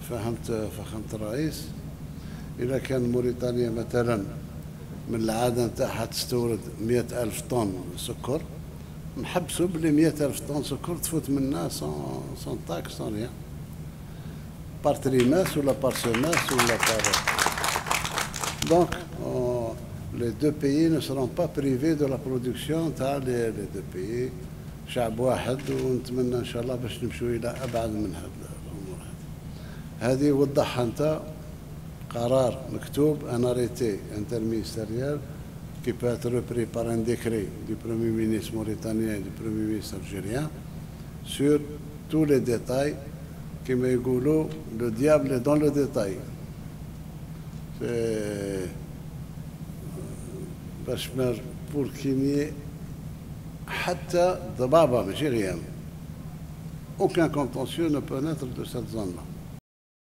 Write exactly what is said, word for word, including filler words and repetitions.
فهمت فخامة الرئيس، إذا كان موريتانيا مثلا من العادة نتاعها تستورد مئة ألف طن سكر، نحبسوا بلي مئة ألف طن سكر تفوت منا سون سون تاكس سون ريان، بار تريماس ولا بار سوماس ولا بار. دونك les deux pays ne seront pas privés de la production تاع les deux pays، شعب واحد، ونتمنى ان شاء الله باش نمشوا الى ابعد من هذه الامور. هذه هذه وضحها انت قرار مكتوب ان اريتي انترمينيستيريال qui peut être repris par un décret du Premier ministre mauritanien et du Premier ministre algérien sur tous les détails. كما يقولوا le diable est dans le détail. باش pour qu'il n'y ait حتى ضبابة ماشي غيام. Aucun contentieux ne peut naître de cette zone-là.